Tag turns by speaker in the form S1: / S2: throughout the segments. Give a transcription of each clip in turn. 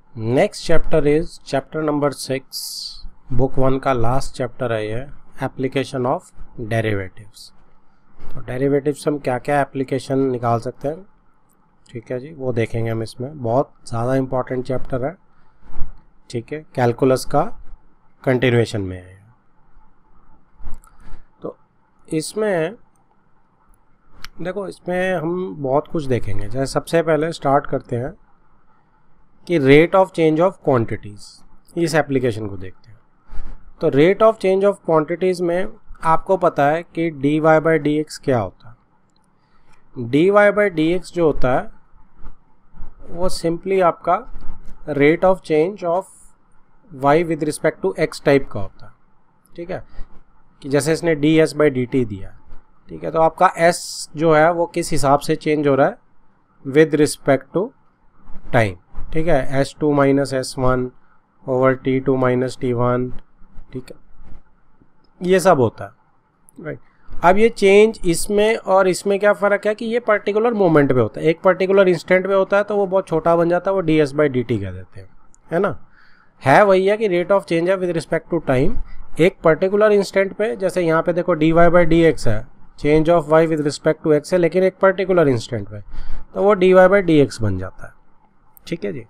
S1: Next chapter is chapter number 6, book 1 का last chapter है ये, एप्लीकेशन ऑफ डेरिवेटिव्स। तो डेरिवेटिव्स हम क्या क्या एप्लीकेशन निकाल सकते हैं, ठीक है जी, वो देखेंगे हम। इसमें बहुत ज़्यादा इम्पॉर्टेंट चैप्टर है, ठीक है, कैलकुलस का कंटिन्यूएशन में है। तो इसमें देखो, इसमें हम बहुत कुछ देखेंगे। जैसे सबसे पहले स्टार्ट करते हैं कि rate of change of quantities, इस एप्लीकेशन को देखते हैं। तो rate of change of quantities में आपको पता है कि D Y by D X क्या होता है। D Y by D X जो होता है वो सिंपली आपका rate of change of Y with respect to X type का होता है, ठीक है। कि जैसे इसने D S by D T दिया, ठीक है, तो आपका एस जो है वो किस हिसाब से चेंज हो रहा है, विद रिस्पेक्ट टू टाइम, ठीक है। S2 minus S1 over T2 minus T1, ठीक है, ये सब होता है, राइट। अब ये चेंज इसमें और इसमें क्या फ़र्क है कि ये पर्टिकुलर मोमेंट पे होता है, एक पर्टिकुलर इंस्टेंट पे होता है, तो वो बहुत छोटा बन जाता है, वो ds बाई डी टी कह देते हैं, है ना। है वही है कि रेट ऑफ चेंज है विद रिस्पेक्ट टू टाइम, एक पर्टिकुलर इंस्टेंट पे। जैसे यहाँ पे देखो dy बाई डी एक्स है, change of y with respect to x है, लेकिन एक पर्टिकुलर इंस्टेंट पे, तो वो dy बाई डी एक्स बन जाता है, ठीक है जी।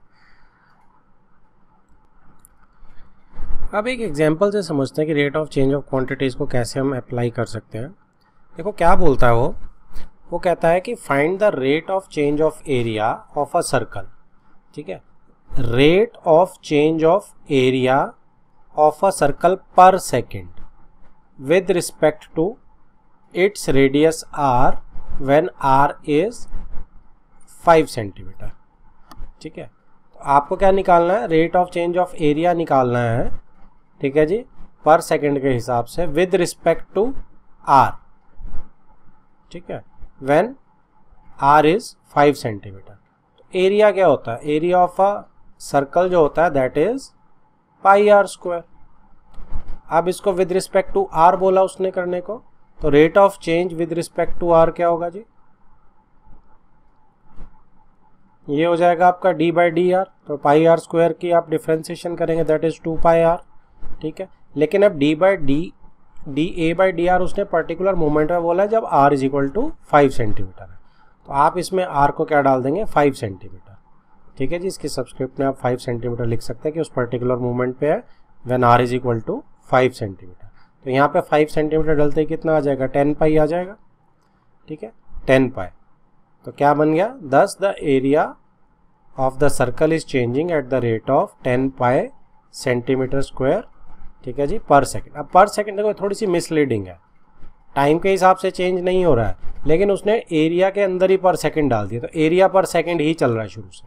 S1: अब एक एग्जांपल से समझते हैं कि rate of change of quantities को कैसे हम अप्लाई कर सकते हैं। देखो क्या बोलता है वो कहता है कि find the rate of change of area of a circle, ठीक है। Rate of change of area of a circle per second with respect to its radius r when r is 5 centimetre, ठीक है। तो आपको क्या निकालना है, rate of change of area निकालना है, ठीक है जी, पर सेकंड के हिसाब से विद रिस्पेक्ट टू r, ठीक है, व्हेन r इज 5 सेंटीमीटर। तो एरिया क्या होता है, एरिया ऑफ अ सर्कल जो होता है that is pi are square. अब इसको विद रिस्पेक्ट टू r बोला उसने करने को, तो rate of change with respect to r क्या होगा जी, ये हो जाएगा आपका डी बाई डी आर। तो पाई आर स्क्वायर की आप डिफ्रेंसिएशन करेंगे दैट इज 2 पाई आर, ठीक है। लेकिन अब D by D A by D R उसने पर्टिकुलर मोमेंट में बोला है जब r is equal to 5 centimetre है, तो आप इसमें r को क्या डाल देंगे, 5 सेंटीमीटर, ठीक है जी। इसकी सब्सक्रिप्ट में आप 5 सेंटीमीटर लिख सकते हैं कि उस पर्टिकुलर मोमेंट पे है when r is equal to 5 centimetre. तो यहाँ पे 5 सेंटीमीटर डलते ही कितना आ जाएगा, 10 पाई आ जाएगा, ठीक है, 10 पाई। तो क्या बन गया, thus the area of the circle is changing at the rate of 10 pi centimetre square, ठीक है जी, पर सेकंड। अब पर सेकंड देखो थोड़ी सी मिसलीडिंग है, टाइम के हिसाब से चेंज नहीं हो रहा है, लेकिन उसने एरिया के अंदर ही पर सेकंड डाल दिया, तो एरिया पर सेकंड ही चल रहा है शुरू से,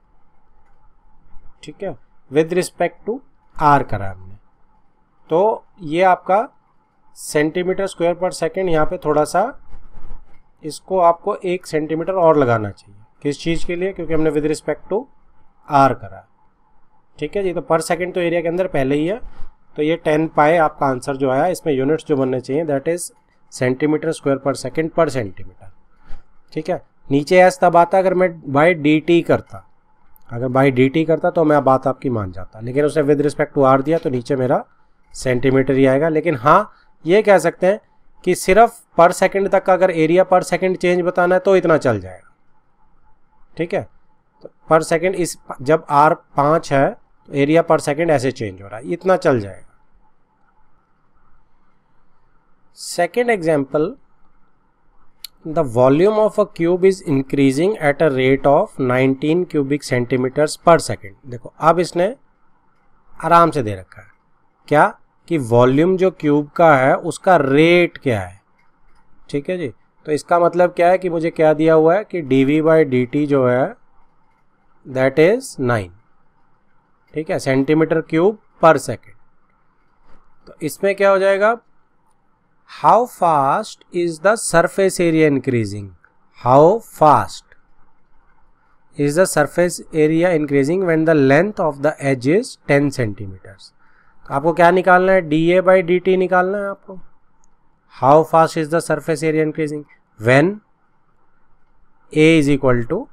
S1: ठीक है, विद रिस्पेक्ट टू आर करा हमने। तो ये आपका सेंटीमीटर स्क्वायर पर सेकंड, यहाँ पे थोड़ा सा इसको आपको 1 सेंटीमीटर और लगाना चाहिए, किस चीज़ के लिए, क्योंकि हमने विद रिस्पेक्ट टू आर करा, ठीक है जी। तो पर सेकंड तो एरिया के अंदर पहले ही है, तो ये 10 पाई आपका आंसर जो आया, इसमें यूनिट्स जो बनने चाहिए that is centimetre square per second per centimetre, ठीक है। नीचे एस तब आता अगर मैं बाई डी टी करता, अगर बाई डी टी करता तो मैं बात आपकी मान जाता, लेकिन उसने विद रिस्पेक्ट टू आर दिया तो नीचे मेरा सेंटीमीटर ही आएगा। लेकिन हाँ, ये कह सकते हैं कि सिर्फ पर सेकंड तक अगर एरिया पर सेकंड चेंज बताना है तो इतना चल जाएगा, ठीक है। तो पर सेकंड इस जब r 5 है तो एरिया पर सेकंड ऐसे चेंज हो रहा है, इतना चल जाएगा। Second example, the volume of a cube is increasing at a rate of 19 cubic centimetres per second. देखो अब इसने आराम से दे रखा है क्या, कि वॉल्यूम जो क्यूब का है उसका रेट क्या है, ठीक है जी। तो इसका मतलब क्या है कि मुझे क्या दिया हुआ है कि dv बाई डी टी जो है दैट इज 9, ठीक है, सेंटीमीटर क्यूब पर सेकेंड। तो इसमें क्या हो जाएगा, how fast is the surface area increasing, how fast is the surface area increasing when the length of the edge is 10 centimetres. तो आपको क्या निकालना है, D A by D T निकालना है आपको। How fast is the surface area increasing when A is equal to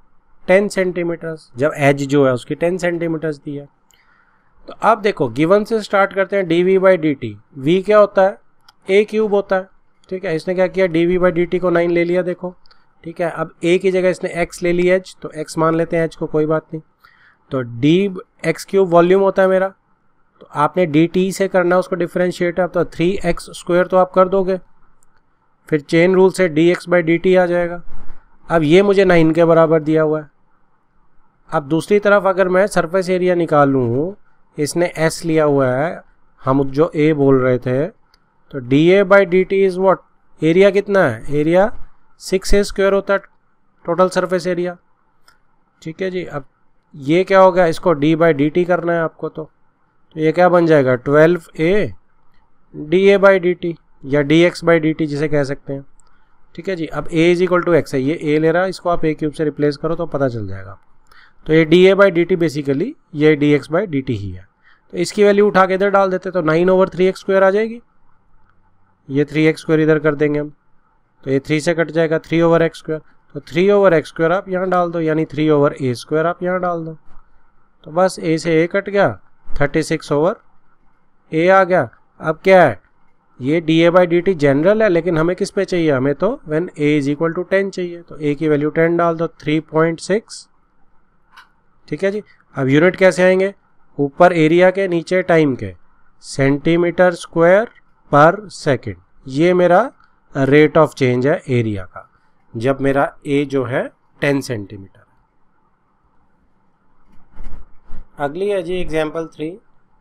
S1: 10 centimetre, जब edge जो है उसकी 10 सेंटीमीटर दी है। तो अब देखो गिवन से स्टार्ट करते हैं, D we by D T. V क्या होता है, ए क्यूब होता है, ठीक है। इसने क्या किया, D we by D T को 9 ले लिया, देखो ठीक है। अब ए की जगह इसने एक्स ले लिया एच, तो एक्स मान लेते हैं एच को, कोई बात नहीं। तो डी एक्स क्यूब वॉल्यूम होता है मेरा, तो आपने डी टी से करना उसको डिफ्रेंशिएट। अब तो 3x² तो आप कर दोगे, फिर चेन रूल से D X by D T आ जाएगा। अब ये मुझे 9 के बराबर दिया हुआ है। अब दूसरी तरफ अगर मैं सरफेस एरिया निकालूँ, इसने s लिया हुआ है, हम जो a बोल रहे थे, तो D A by D T is what, area कितना है, एरिया 6a² होता है टोटल सरफेस एरिया, ठीक है जी। अब ये क्या होगा, इसको d बाई डी टी करना है आपको, तो ये क्या बन जाएगा, 12a D A by D T या D X by D T जिसे कह सकते हैं, ठीक है जी। अब a is equal to X है, ये a ले रहा है, इसको आप a क्यूब से रिप्लेस करो तो पता चल जाएगा। तो ये D A by D T basically ये D X by D T ही है। तो इसकी वैल्यू उठा के इधर डाल देते, तो 9/3x² आ जाएगी। ये 3x² इधर कर देंगे हम, तो ये 3 से कट जाएगा, 3/x²। तो 3/x² आप यहाँ डाल दो, यानी 3/a² आप यहाँ डाल दो। तो बस a से a कट गया, 36/a आ गया। अब क्या है, ये D A by D T general है, लेकिन हमें किस पे चाहिए, हमें तो when a is equal to 10 चाहिए। तो a की वैल्यू 10 डाल दो, 3.6, ठीक है जी। अब यूनिट कैसे आएंगे, ऊपर एरिया के नीचे टाइम के, सेंटीमीटर स्क्वायर पर सेकेंड। ये मेरा रेट ऑफ चेंज है एरिया का, जब मेरा a जो है 10 सेंटीमीटर। अगली है जी example 3।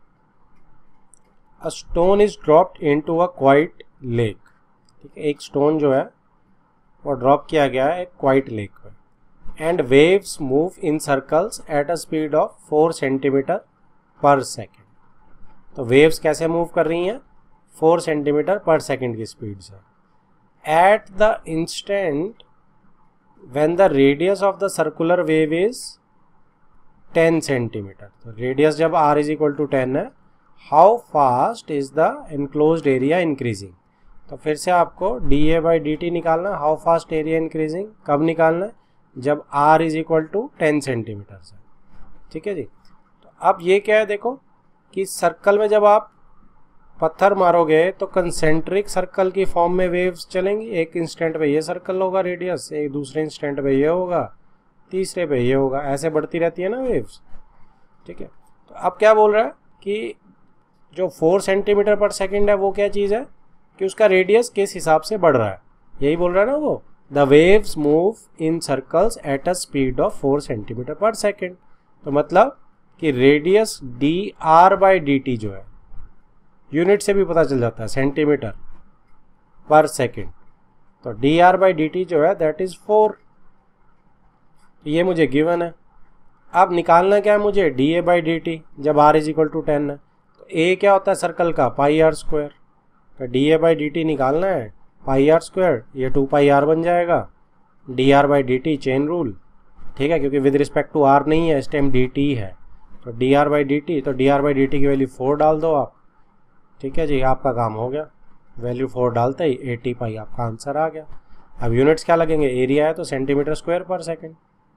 S1: A stone is dropped into a quiet lake, ठीक है। एक स्टोन जो है वो ड्रॉप किया गया है एक क्वाइट लेक में, and waves move in circles at a speed of 4 centimetre per second. तो वेव्स कैसे मूव कर रही हैं, 4 सेंटीमीटर पर सेकेंड की स्पीड से। At the instant when the radius of the circular wave is 10 centimetre. तो रेडियस जब r इज इक्वल टू 10 है, how fast is the enclosed area increasing. तो फिर से आपको D A by D T निकालना, हाउ फास्ट एरिया इंक्रीजिंग कब निकालना है, जब r is equal to 10 centimetre से, ठीक है जी। तो अब ये क्या है, देखो कि सर्कल में जब आप पत्थर मारोगे तो कंसेंट्रिक सर्कल की फॉर्म में वेव्स चलेंगी। एक इंस्टेंट पे ये सर्कल होगा रेडियस, एक दूसरे इंस्टेंट पे ये होगा, तीसरे पे ये होगा, ऐसे बढ़ती रहती है ना वेव्स, ठीक है। तो अब क्या बोल रहा है कि जो 4 सेंटीमीटर पर सेकेंड है वो क्या चीज़ है, कि उसका रेडियस किस हिसाब से बढ़ रहा है, यही बोल रहा है ना वो। The waves move in circles at a speed of 4 centimetre per second. तो मतलब कि radius D R by D T जो है, यूनिट से भी पता चल जाता है, सेंटीमीटर पर सेकेंड। तो D R by D T जो है दैट इज 4। ये मुझे गिवन है। अब निकालना क्या है मुझे, D A by D T, जब r इज इक्वल टू 10 है। तो a क्या होता है सर्कल का, πr²। तो D A by D T निकालना है, πr², ये 2πr बन जाएगा। D R by D T chain rule, ठीक है, क्योंकि विद रिस्पेक्ट टू r नहीं है, इस टाइम डी टी है। तो D R by D T, तो D R by D T की वैल्यू 4 डाल दो आप, ठीक है जी, आपका काम हो गया। वैल्यू 4 डालते ही 80 पाई आपका आंसर आ गया। अब यूनिट्स क्या लगेंगे, एरिया है तो centimetre square per second,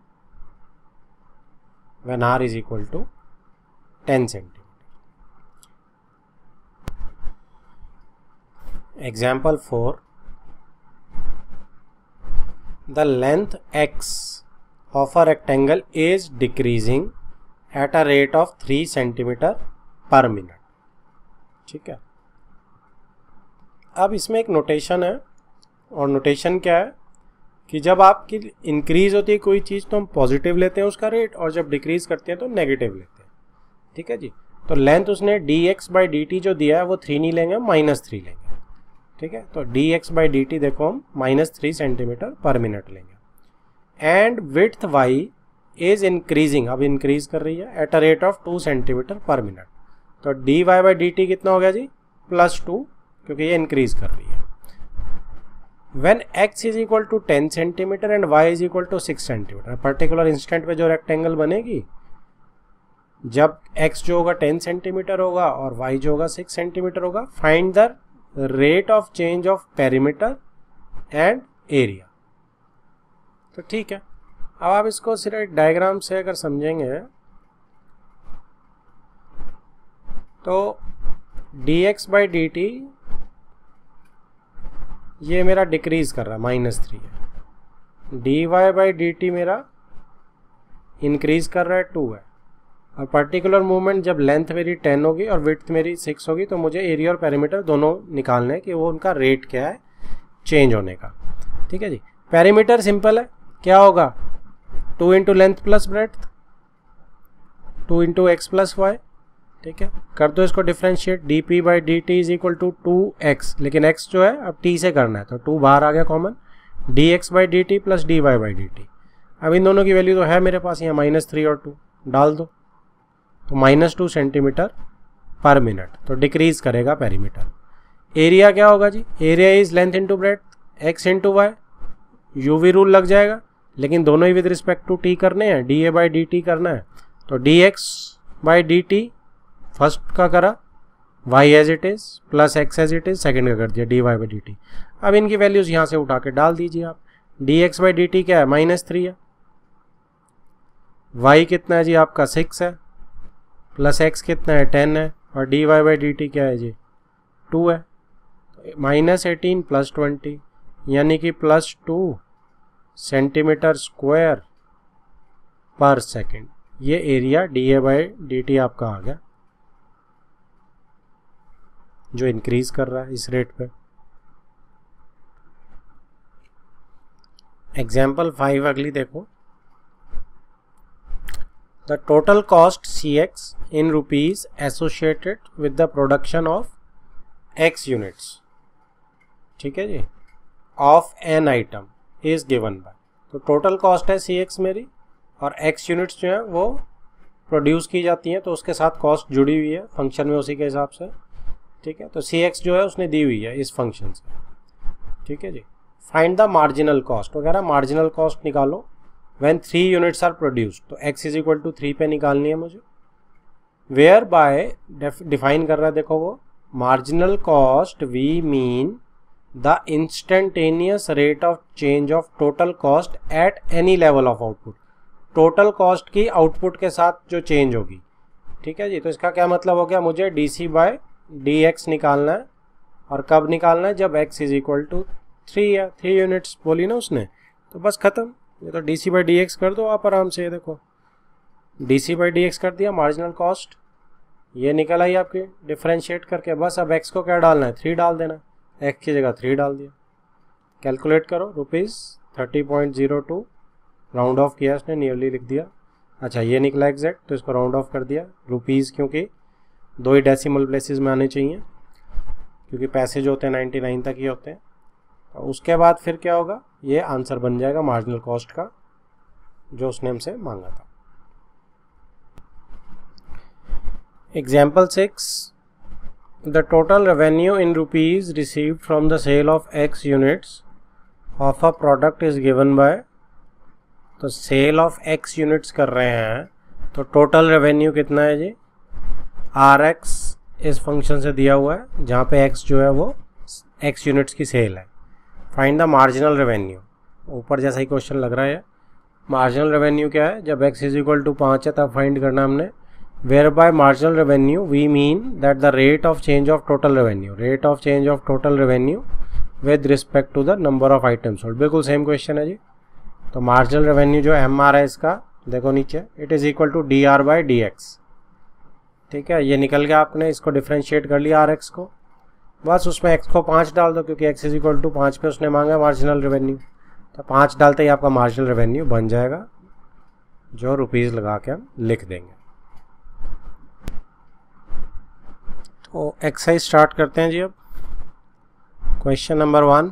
S1: when r is equal to 10 centimeter. Example 4. The length x of a rectangle is decreasing at a rate of 3 centimeter per minute. ठीक है। अब इसमें एक नोटेशन है, और नोटेशन क्या है कि जब आपकी इंक्रीज होती है कोई चीज़ तो हम पॉजिटिव लेते हैं उसका रेट, और जब डिक्रीज करते हैं तो नेगेटिव लेते हैं, ठीक है जी। तो लेंथ उसने D X by D T जो दिया है वो 3 नहीं लेंगे, -3 लेंगे, ठीक है। तो D X by D T देखो हम -3 सेंटीमीटर पर मिनट लेंगे। And width Y is increasing, अब इंक्रीज कर रही है at a rate of 2 centimetre per minute. तो D Y by D T कितना हो गया जी, +2, क्योंकि ये इंक्रीज कर रही है। When x is equal to 10 centimetre and y is equal to 6 centimetre, particular instant पे जो रेक्टेंगल बनेगी, जब x जो होगा 10 सेंटीमीटर होगा और y जो होगा 6 सेंटीमीटर होगा, find the rate of change of perimeter and area. तो ठीक है, अब आप इसको सिर्फ डायग्राम से अगर समझेंगे तो dx/dt ये मेरा डिक्रीज कर रहा है, -3 है। dy/dt मेरा इंक्रीज कर रहा है, 2 है। और पर्टिकुलर मूवमेंट जब लेंथ मेरी 10 होगी और विड्थ मेरी 6 होगी तो मुझे एरिया और पेरीमीटर दोनों निकालने हैं कि वो उनका रेट क्या है चेंज होने का। ठीक है जी। पेरीमीटर सिंपल है, क्या होगा 2 into length plus breadth, 2 into X plus Y. ठीक है, कर दो इसको differentiate, dp/dt is equal to 2x, लेकिन x जो है अब t से करना है तो 2 बाहर आ गया कॉमन, dx/dt प्लस dy/dt। अब इन दोनों की वैल्यू तो है मेरे पास यहाँ -3 और 2 डाल दो तो -2 सेंटीमीटर पर मिनट, तो डिक्रीज करेगा पेरीमीटर। एरिया क्या होगा जी, area is length into breadth, x into Y, UV rule लग जाएगा, लेकिन दोनों ही विद रिस्पेक्ट टू t करने हैं, dA/dt करना है तो dx/dt फर्स्ट का करा, y as it is plus x as it is second का कर दिया, dy/dt। अब इनकी वैल्यूज यहाँ से उठा के डाल दीजिए आप। dx/dt क्या है, -3 है, y कितना है जी आपका 6 है, प्लस x कितना है 10 है, और dy/dt क्या है जी 2 है, -18 प्लस 20 यानी कि +2 सेंटीमीटर स्क्वायर पर सेकेंड। ये एरिया dA/dt आपका आ गया जो इंक्रीज कर रहा है इस रेट पे। एग्जाम्पल 5 अगली देखो। The total cost Cx in rupees associated with the production of x units, ठीक है जी, of an item is given by। तो टोटल कॉस्ट है Cx मेरी और x यूनिट्स जो है वो प्रोड्यूस की जाती हैं तो उसके साथ कॉस्ट जुड़ी हुई है फंक्शन में उसी के हिसाब से। ठीक है, तो Cx जो है उसने दी हुई है इस फंक्शन से। ठीक है जी। फाइंड द मार्जिनल कॉस्ट वगैरह, मार्जिनल कॉस्ट निकालो when 3 units are produced, तो x इज इक्वल टू 3 पे निकालनी है मुझे। वेयर बाय डिफाइन कर रहा है, देखो वो marginal cost we mean the instantaneous rate of change of total cost at any level of output, total cost की आउटपुट के साथ जो चेंज होगी। ठीक है जी, तो इसका क्या मतलब हो गया, मुझे dc/dx निकालना है और कब निकालना है, जब x इज इक्वल टू 3 है, 3 यूनिट्स बोली ना उसने, तो बस खत्म। ये तो dc/dx कर दो आप आराम से, ये देखो dc/dx कर दिया, मार्जिनल कॉस्ट ये निकल आई आपकी डिफ्रेंशिएट करके। बस अब x को क्या डालना है, 3 डाल देना, x की जगह 3 डाल दिया। कैलकुलेट करो, ₹30.02 राउंड ऑफ किया इसने, नियरली लिख दिया। अच्छा ये निकला एग्जैक्ट, तो इसको राउंड ऑफ कर दिया रुपीज़, क्योंकि 2 ही डेसिमल प्लेसेस में आने चाहिए, क्योंकि पैसे जो होते हैं 99 तक ही होते हैं। उसके बाद फिर क्या होगा, ये आंसर बन जाएगा मार्जिनल कॉस्ट का जो उसने हमसे मांगा था। Example 6, the total revenue in rupees received from the sale of x units of a product is given by. तो सेल ऑफ x यूनिट्स कर रहे हैं तो टोटल रेवेन्यू कितना है जी, rx इस फंक्शन से दिया हुआ है जहाँ पे x जो है वो x यूनिट्स की सेल है। फाइंड द मार्जिनल रेवेन्यू, ऊपर जैसा ही क्वेश्चन लग रहा है। मार्जिनल रेवेन्यू क्या है, जब x इज इक्वल टू 5 है तब फाइंड करना हमने। Where by marginal revenue we mean that the rate of change of total revenue, rate of change of total revenue with respect to the number of items sold. बिल्कुल same question है जी। तो marginal revenue जो M R है इसका, देखो नीचे, it is equal to dr/dx। ठीक है, ये निकल गया, आपने इसको डिफ्रेंशिएट कर लिया rx को, बस उसमें x को 5 डाल दो क्योंकि x इज इक्वल टू 5 पे उसने मांगा मार्जिनल रेवेन्यू, तो 5 डालते ही आपका मार्जिनल रेवेन्यू बन जाएगा जो रुपीज़ लगा के हम लिख देंगे। तो एक्सरसाइज स्टार्ट करते हैं जी। अब question number 1,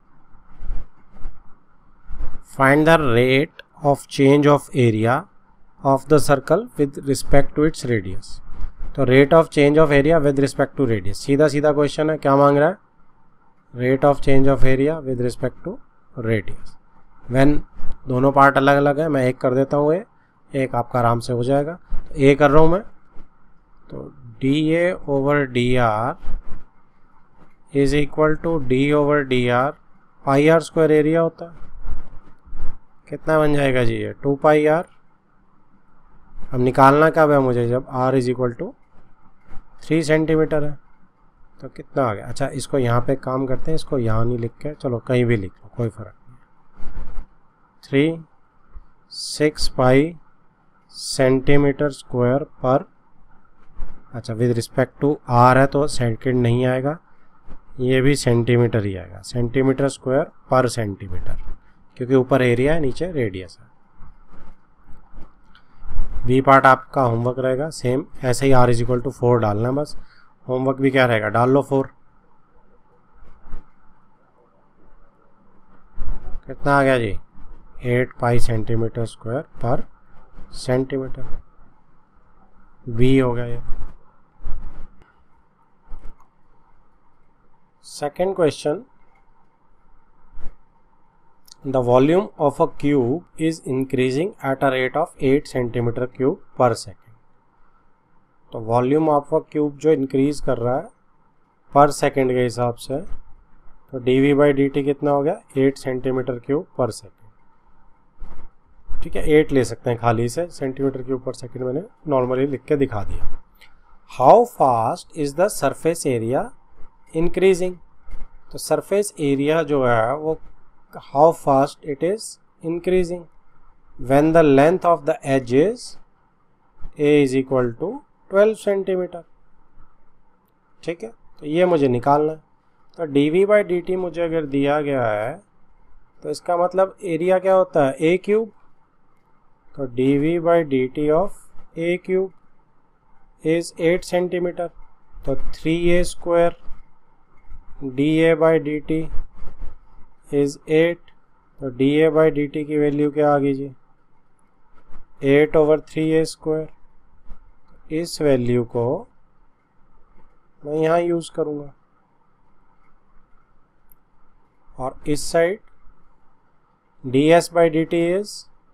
S1: find the rate of change of area of the circle with respect to its radius. तो rate of change of area with respect to radius, सीधा सीधा क्वेश्चन है, क्या मांग रहा है, rate of change of area with respect to radius. When दोनों part अलग अलग है, मैं एक कर देता हूँ, एक आपका आराम से हो जाएगा। तो ए कर रहा हूँ मैं, तो dA/dr is equal to d/dr, πr² area होता है, कितना बन जाएगा जी ये 2 पाई आर। अब निकालना कब है मुझे, जब r is equal to 3 centimetre है। तो कितना आ गया, अच्छा इसको यहाँ पे काम करते हैं, इसको यहाँ नहीं लिख के, चलो कहीं भी लिख लो कोई फ़र्क नहीं। 6 पाई सेंटीमीटर स्क्वायर पर, अच्छा विद रिस्पेक्ट टू r है तो सेकंड नहीं आएगा, ये भी सेंटीमीटर ही आएगा, सेंटीमीटर स्क्वायर पर सेंटीमीटर, क्योंकि ऊपर एरिया है नीचे रेडियस है। बी पार्ट आपका होमवर्क रहेगा सेम ऐसे ही, r इज इक्वल टू 4 डालना, बस होमवर्क भी क्या रहेगा, डाल लो 4। कितना आ गया जी 8 pi centimetre square per centimetre, B हो गया ये। Second question, the volume of a cube is increasing at a rate of 8 centimeter cube per second। तो वॉल्यूम ऑफ अ क्यूब जो इंक्रीज कर रहा है पर सेकेंड के हिसाब से, तो dv बाई dt कितना हो गया 8 सेंटीमीटर क्यूब पर सेकेंड। ठीक है, 8 ले सकते हैं खाली से, सेंटीमीटर क्यूब पर सेकेंड मैंने नॉर्मली लिख के दिखा दिया। How fast is the surface area increasing. तो सरफेस एरिया जो है वो how fast it is increasing when the length of the edge is a is equal to 12 centimetre. ठीक है, तो ये मुझे निकालना है। तो dv बाई dt मुझे अगर दिया गया है तो इसका मतलब एरिया क्या होता है a क्यूब, तो dv by dt of a cube is 8 centimetre, तो 3a square dA by dt is 8, तो dA बाई dt की वैल्यू क्या आ गई जी 8/3a स्क्वायर। इस वैल्यू को मैं यहाँ यूज करूँगा, और इस side ds by dt is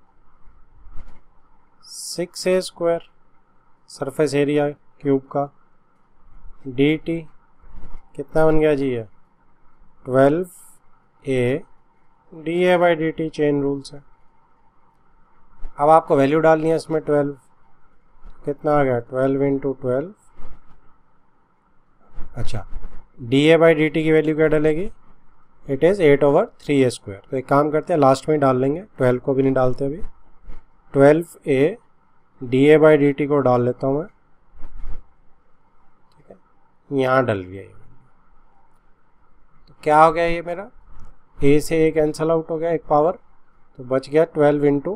S1: 6a square, surface area cube का, dt कितना बन गया जी ये 12a dA by dt, chain rule से। अब आपको वैल्यू डालनी है इसमें 12, कितना आ गया 12 इंटू 12, अच्छा dA बाई dt की वैल्यू क्या डलेगी, इट इज़ 8/3a स्क्वायर। तो एक काम करते हैं लास्ट में ही डाल लेंगे, 12 को भी नहीं डालते अभी, 12a dA बाई dt को डाल लेता हूँ मैं। ठीक है, यहाँ डल गया ये, तो क्या हो गया ये मेरा a से a कैंसल आउट हो गया एक पावर, तो बच गया 12 इंटू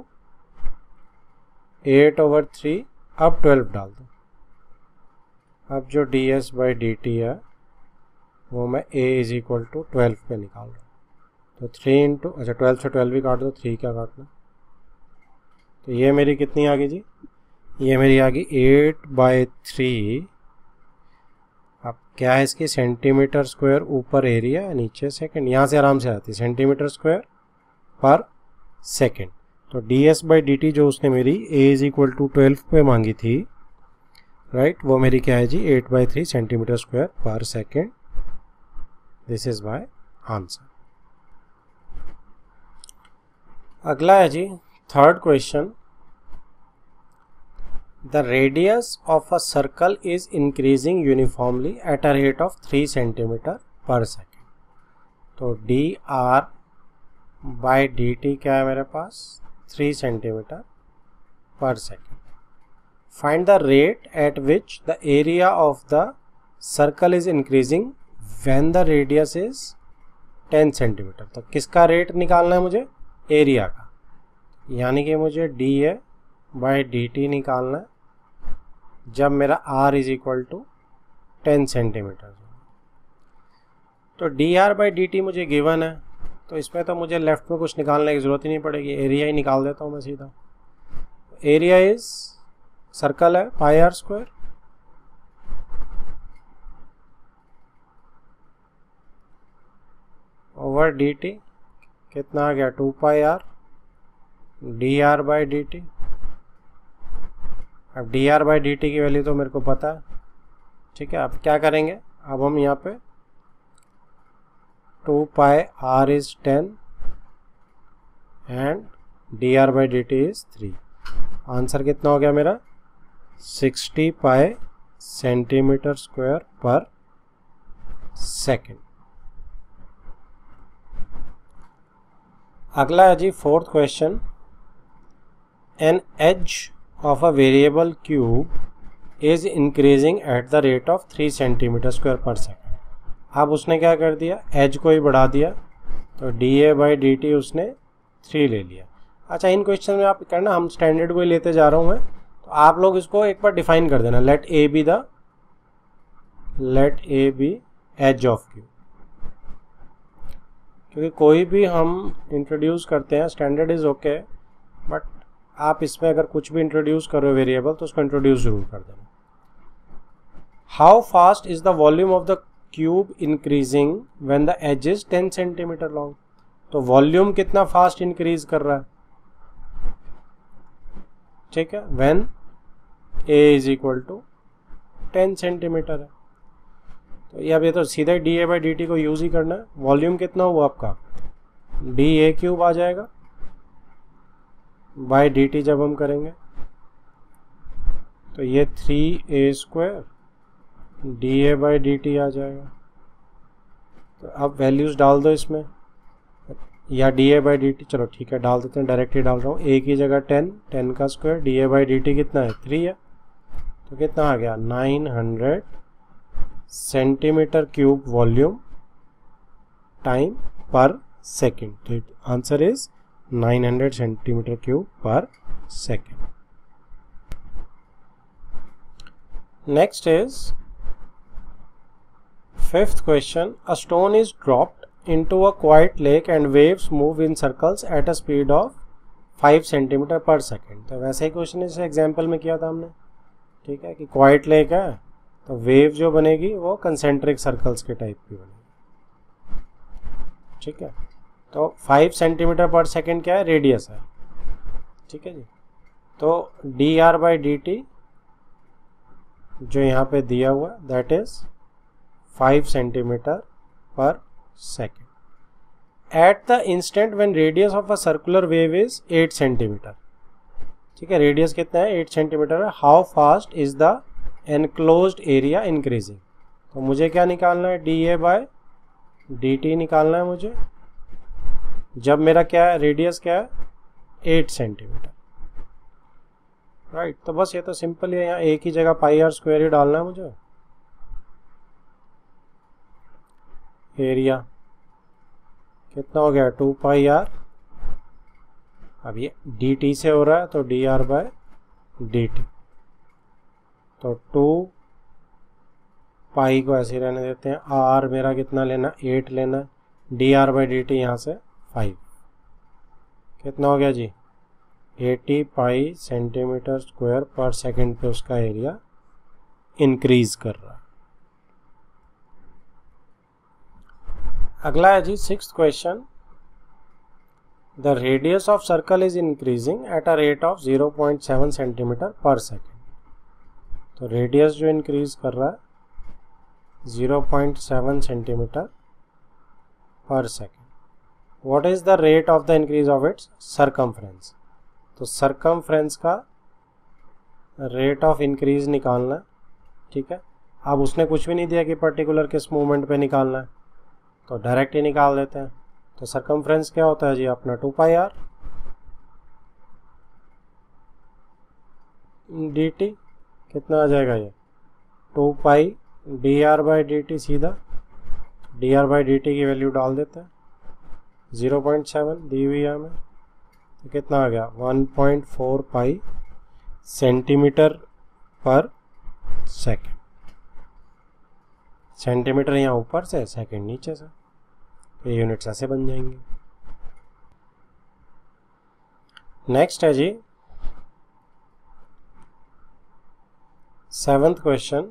S1: 8/3। अब 12 डाल दो, अब जो ds बाई dt है वो मैं a इज इक्वल टू 12 पे निकाल रहा हूँ, तो 3 इंटू, अच्छा 12 से 12 भी काट दो, 3 क्या काटना, तो ये मेरी कितनी आ गई जी, ये मेरी आ गई 8/3। अब क्या है इसकी, सेंटीमीटर स्क्वायर ऊपर एरिया नीचे सेकंड, यहाँ से आराम से आती है सेंटीमीटर स्क्वायर पर सेकंड। तो ds बाई dt जो उसने मेरी a इज इक्वल टू 12 पे मांगी थी, राइट, वो मेरी क्या है जी 8/3 centimetre square per second. This is my answer. अगला है जी third question, the radius of a circle is increasing uniformly at a rate of 3 centimeter per second। तो dr by dt क्या है मेरे पास 3 centimetre per second. Find the rate at which the area of the circle is increasing when the radius is 10 centimetre. तो किसका rate निकालना है मुझे, एरिया का, यानी कि मुझे dA बाई dt निकालना है जब मेरा r is equal to 10 centimetre. तो dr बाई dt मुझे गिवन है, तो इसमें तो मुझे लेफ्ट में कुछ निकालने की ज़रूरत ही नहीं पड़ेगी, एरिया ही निकाल देता हूँ मैं सीधा। एरिया इज सर्कल है pi are square, over dt कितना आ गया 2 pi R dr by dt। अब dr बाई dt की वैल्यू तो मेरे को पता है, ठीक है। अब क्या करेंगे, अब हम यहाँ पे 2 pi r is 10 and D R by D T is 3। Answer कितना हो गया मेरा 60 pi centimetre square per second. अगला है जी fourth question, an edge of a variable cube is increasing at the rate of 3 centimetre square per second. अब उसने क्या कर दिया, एज को ही बढ़ा दिया, तो D A by D T उसने 3 ले लिया। अच्छा, इन क्वेश्चन में आप करना, हम स्टैंडर्ड को ही लेते जा रहा हूँ मैं, तो आप लोग इसको एक बार डिफाइन कर देना, let A be edge of cube. क्योंकि कोई भी हम इंट्रोड्यूस करते हैं, स्टैंडर्ड इज ओके, बट आप इसमें अगर कुछ भी इंट्रोड्यूस करो वेरिएबल तो उसको इंट्रोड्यूस जरूर कर देना। How fast is the volume of the cube increasing when the edge is 10 centimetre long. तो वॉल्यूम कितना फास्ट इंक्रीज कर रहा है, ठीक है, when A is equal to 10 centimetre है। तो ये अब ये तो सीधे D A by D T को यूज ही करना है। वॉल्यूम कितना हुआ आपका, डी ए क्यूब आ जाएगा बाई डी टी जब हम करेंगे, तो ये 3a square D A by D T आ जाएगा। तो अब वैल्यूज डाल दो इसमें, या D A by D T, चलो ठीक है डाल देते हैं, डायरेक्ट ही डाल रहा हूँ। ए की जगह 10 का square, D A by D T कितना है 3 है, तो कितना आ गया 900 centimetre cube volume time per second. तो answer is 900 centimetre cube per second. Next is fifth question, a stone is dropped into a quiet lake and waves move in circles at a speed of 5 centimetre per second. तो वैसे ही question इस example में किया था हमने, ठीक है, कि क्वाइट लेक है तो वेव जो बनेगी वो कंसेंट्रिक सर्कल्स के टाइप की बनेगी, ठीक है। तो 5 सेंटीमीटर पर सेकेंड क्या है, रेडियस है, ठीक है जी। तो D R by D T जो यहाँ पे दिया हुआ that is 5 centimetre per second at the instant when radius of a circular wave is 8 centimetre, ठीक है, रेडियस कितना है 8 सेंटीमीटर है। How fast is the enclosed area increasing. तो मुझे क्या निकालना है, D A by D T निकालना है मुझे, जब मेरा क्या है रेडियस क्या है 8 सेंटीमीटर, राइट। तो बस ये तो सिंपल है, यहाँ ए की जगह पाई आर स्क्वायर ही डालना है मुझे। एरिया कितना हो गया 2 पाई आर, अब ये डी टी से हो रहा है तो D R by D T, तो 2 पाई को ऐसे रहने देते हैं, आर मेरा कितना लेना 8 लेना, D R by D T यहाँ से 5, कितना हो गया जी 80 pi centimetre square per second पे उसका एरिया इंक्रीज कर रहा है। अगला है जी sixth question, the radius of circle is increasing at a rate of 0.7 centimetre per second. तो रेडियस जो इंक्रीज कर रहा है 0.7 centimetre per second. What is the rate of the increase of its circumference. तो सरकमफ्रेंस का rate of increase निकालना है, ठीक है। अब उसने कुछ भी नहीं दिया कि पर्टिकुलर किस मूवमेंट पे निकालना है, तो डायरेक्ट ही निकाल देते हैं। तो सरकमफ्रेंस क्या होता है जी अपना 2 पाई आर डी टी, कितना आ जाएगा ये 2 pi D R by D T, सीधा D R by D T की वैल्यू डाल देते हैं, 0.7 दी हुई है हमें, तो कितना आ गया 1.4 pi centimetre per second. Centimetre यहाँ ऊपर से, सेकेंड नीचे से, तो ये यूनिट्स ऐसे बन जाएंगे। नेक्स्ट है जी seventh question,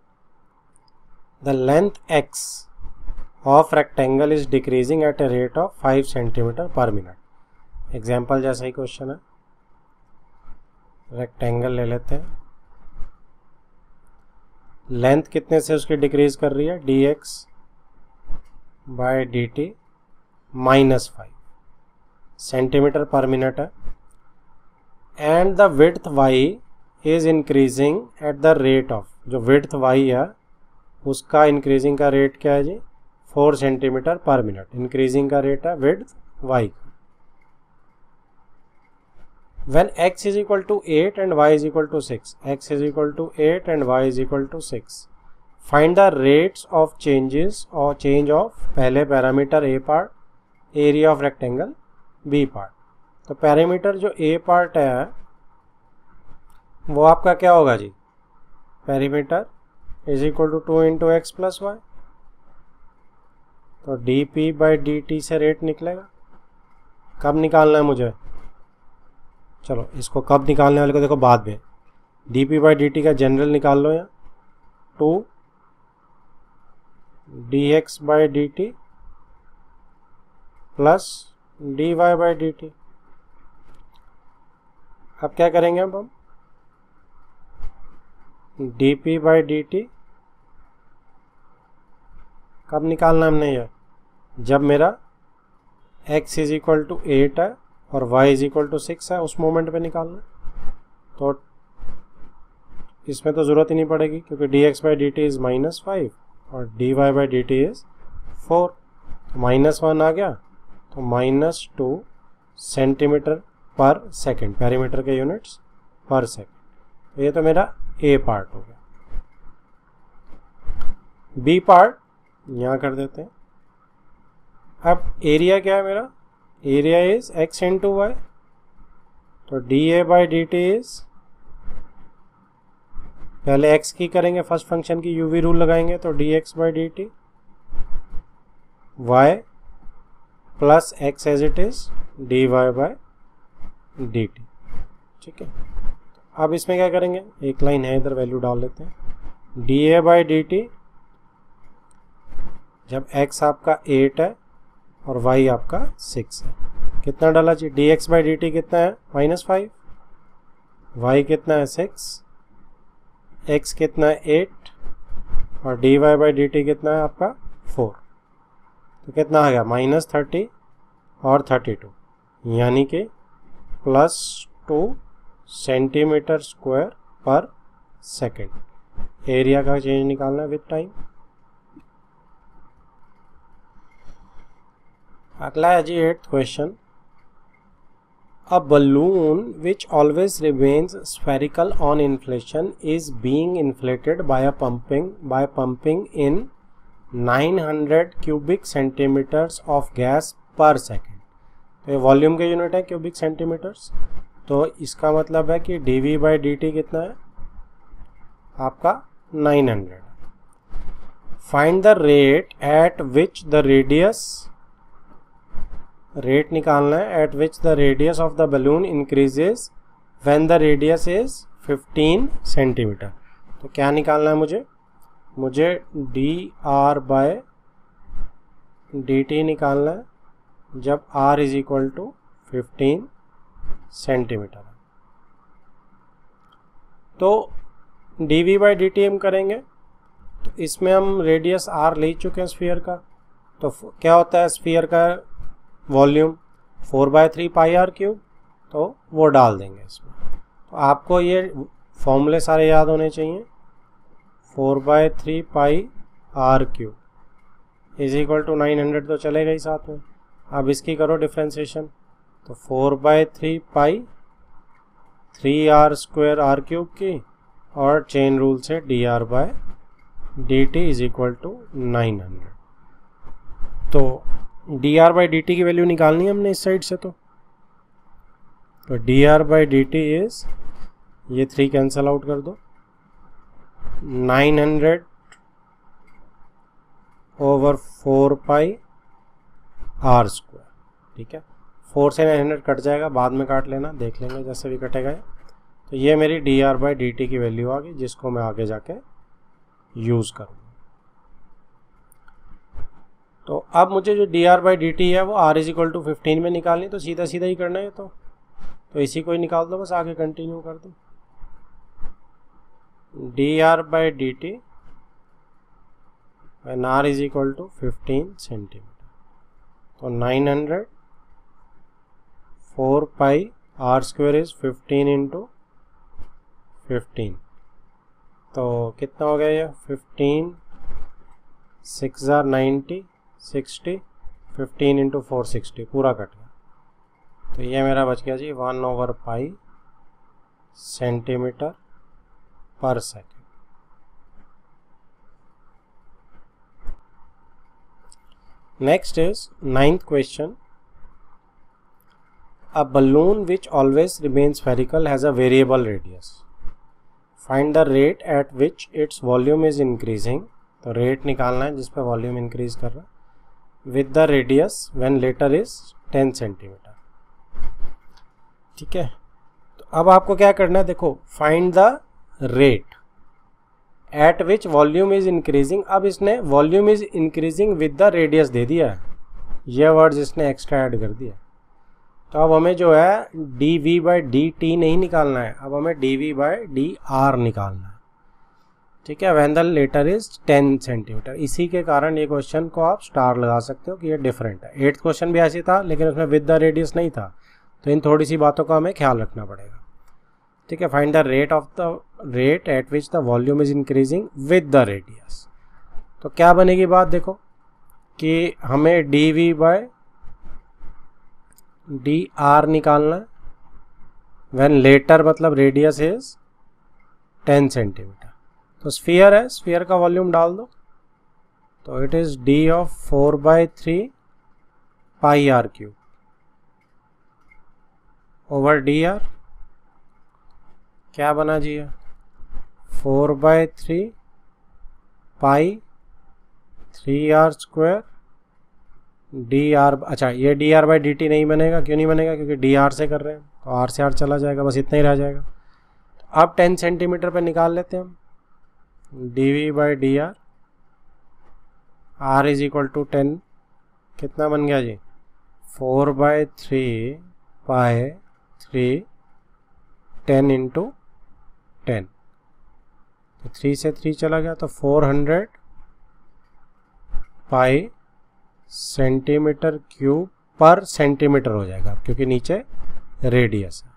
S1: the length x of rectangle is decreasing at a rate of 5 centimetre per minute. Example जैसा ही क्वेश्चन है, रेक्टेंगल ले लेते हैं, लेंथ कितने से उसकी डिक्रीज कर रही है dx by dt -5 centimetre per minute है, and the width Y is increasing at the rate of, जो विड्थ वाई है उसका इंक्रीजिंग का रेट क्या है जी, 4 सेंटीमीटर पर मिनट इंक्रीजिंग का रेट है width Y. When x is equal to 8 and y is equal to 6, x is equal to 8 and y is equal to 6, find the rates of changes or change of पहले parameter a part, area of rectangle b part। तो parameter जो a part है वो आपका क्या होगा जी, parameter is equal to 2 into x plus y, तो dp by dt से रेट निकलेगा। कब निकालना है मुझे, चलो इसको कब निकालने वाले को देखो बाद में, dp बाई dt का जनरल निकाल लो, या 2 dx by dt plus dy by dt। अब क्या करेंगे अब हम, dp बाई dt कब निकालना हमने, यह जब मेरा x इज इक्वल टू 8 है और y इज इक्वल टू 6 है, उस मोमेंट पे निकालना। तो इसमें तो ज़रूरत ही नहीं पड़ेगी क्योंकि dx बाई dt इज़ -5 और dy बाई dt इज़ 4, तो -1 आ गया, तो -2 सेंटीमीटर पर सेकेंड, पैरीमीटर के यूनिट्स पर सेकेंड। तो ये तो मेरा a पार्ट हो गया। b पार्ट यहाँ कर देते हैं। अब एरिया क्या है मेरा, area is x into y, तो dA बाई dt इज, पहले x की करेंगे फर्स्ट फंक्शन की यूवी रूल लगाएंगे, तो dx by dt y plus x as it is dy by dt। ठीक है, अब इसमें क्या करेंगे, एक लाइन है इधर वैल्यू डाल लेते हैं, dA बाई dt जब x आपका 8 है और y आपका 6 है, कितना डाला जी, dx बाई dt कितना है -5, y कितना है 6, x कितना है 8 और dy बाई dt कितना है आपका 4, तो कितना आ गया -30 और 32, यानी कि +2 centimetre square per second. Area का चेंज निकालना है विद टाइम। अगला है जी 8th question, a balloon which always remains spherical on inflation is being inflated by pumping in 900 cubic centimeters of gas per second। तो ये वॉल्यूम के unit है क्यूबिक सेंटीमीटर्स, तो इसका मतलब है कि dv बाई dt कितना है आपका 900। Find the rate at which the radius, rate निकालना है at which the radius of the balloon increases when the radius is 15 centimetre. तो क्या निकालना है मुझे dr बाय dt निकालना है जब r is equal to 15 centimetre है। तो dv बाई dt हम करेंगे, तो इसमें हम रेडियस r ले चुके हैं स्फीयर का, तो क्या होता है स्फीयर का वॉल्यूम 4/3 पाई आर क्यूब, तो वो डाल देंगे इसमें। तो आपको ये फॉर्मूले सारे याद होने चाहिए, 4/3 pi r cube is equal to 900 तो चलेगा ही साथ में। अब इसकी करो डिफ्रेंसिएशन, तो 4/3 pi 3r square are cube की और चेन रूल से dr by dt is equal to 900। तो dr बाई dt की वैल्यू निकालनी है हमने इस साइड से, तो dr बाई dt इज, ये 3 कैंसल आउट कर दो, 900 ओवर 4 पाई r स्क्वायर। ठीक है, 4 से 900 कट जाएगा, बाद में काट लेना, देख लेंगे जैसे भी कटेगा। तो ये मेरी dr बाई dt की वैल्यू आ गई, जिसको मैं आगे जाके यूज़ करूँगा। तो अब मुझे जो dr बाई dt है वो r इज इक्वल टू 15 में निकालनी, तो सीधा सीधा ही करना है। तो इसी को ही निकाल दो, बस आगे कंटिन्यू कर दो। dr by dt when r is equal to 15 centimetre, तो 900 4 pi are square is 15 into 15, तो कितना हो गया ये 15, 6 जार 90, 60, 15 इंटू 460 पूरा कट गया। तो ये मेरा बच गया जी 1/पाई centimetre per second. Next is 9th question. A balloon which always remains spherical has a variable radius. Find the rate at which its volume is increasing. तो रेट निकालना है जिस पे वॉल्यूम इंक्रीज कर रहा है with the radius when latter is 10 centimetre. ठीक है, तो अब आपको क्या करना है, देखो find the rate at which volume is increasing. अब इसने volume is increasing with the radius दे दिया है, यह वर्ड्स इसने एक्स्ट्रा ऐड कर दिया। तो अब हमें जो है d we by D t नहीं निकालना है, अब हमें d we by D r निकालना है। ठीक है, when the latter is 10 centimetre. इसी के कारण ये क्वेश्चन को आप स्टार लगा सकते हो कि ये डिफरेंट है। 8th क्वेश्चन भी ऐसे था लेकिन उसमें विद द रेडियस नहीं था, तो इन थोड़ी सी बातों का हमें ख्याल रखना पड़ेगा। ठीक है, find the rate at which the volume is increasing with the radius. तो क्या बनेगी बात, देखो कि हमें d v by d r निकालना है व्हेन लेटर मतलब रेडियस इज 10 सेंटीमीटर। तो स्फीयर है, स्फीयर का वॉल्यूम डाल दो, तो it is d of 4/3 pi r cube over d r. क्या बना जी, 4/3 pi 3r square d r. अच्छा, ये d R by D t नहीं बनेगा, क्यों नहीं बनेगा, क्योंकि डी आर से कर रहे हैं, तो आर से आर चला जाएगा, बस इतना ही रह जाएगा। अब 10 सेंटीमीटर पे निकाल लेते हैं हम, d we by D r, r is equal to 10, कितना बन गया जी 4/3 पाई 3 10 इंटू 10, तो 3 से 3 चला गया, तो 400 pi centimetre cube per centimetre हो जाएगा, क्योंकि नीचे रेडियस है।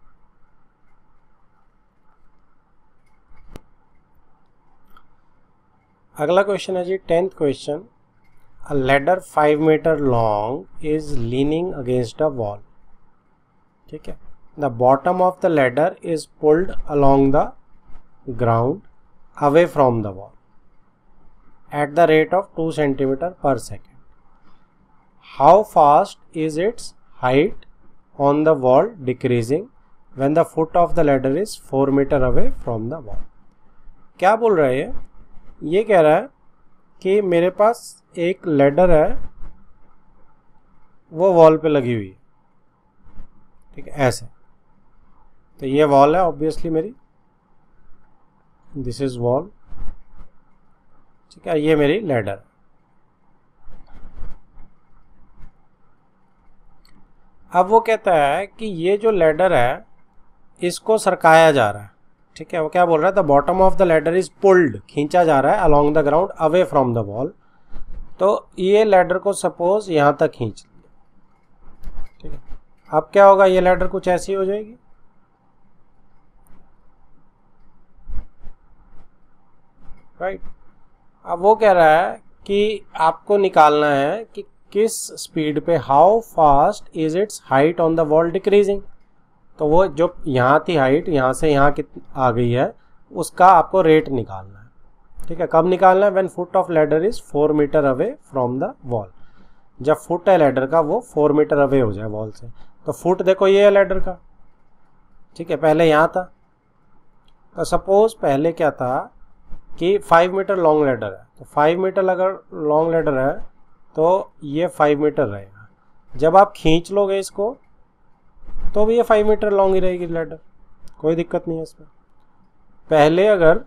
S1: अगला क्वेश्चन है जी 10th question. A ladder 5 metre long is leaning against a wall. ठीक है, the bottom of the ladder is pulled along the ground away from the wall at the rate of 2 centimeter per second. How fast is its height on the wall decreasing when the foot of the ladder is 4 meter away from the wall? क्या बोल रहा है ये कह रहा है कि मेरे पास एक लैडर है, वो वॉल पे लगी हुई है। ठीक है, ऐसे, तो ये वॉल है ऑब्वियसली मेरी, दिस इज वॉल। ठीक है, ये मेरी लैडर। अब वो कहता है कि ये जो लैडर है इसको सरकाया जा रहा है। ठीक है, वो क्या बोल रहा है, the bottom of the ladder is pulled, खींचा जा रहा है along the ground away from the wall. तो ये लैडर को सपोज यहां तक खींच लिया। ठीक है, अब क्या होगा, ये लैडर कुछ ऐसी हो जाएगी। राइट, अब वो कह रहा है कि आपको निकालना है कि किस स्पीड पे, how fast is its height on the wall decreasing. तो वो जो यहाँ थी हाइट, यहाँ से यहाँ कितनी आ गई है, उसका आपको रेट निकालना है। ठीक है, कब निकालना है, when foot of ladder is 4 metre away from the wall. जब फुट है लैडर का वो 4 मीटर अवे हो जाए वॉल से। तो फुट देखो ये है लैडर का। ठीक है, पहले यहाँ था, तो सपोज पहले क्या था कि 5 मीटर लॉन्ग लैडर है, तो 5 मीटर अगर लॉन्ग लैडर है तो ये 5 मीटर रहेगा। जब आप खींच लोगे इसको तो भी ये 5 मीटर लॉन्ग ही रहेगी लैडर, कोई दिक्कत नहीं है इसमें। पहले अगर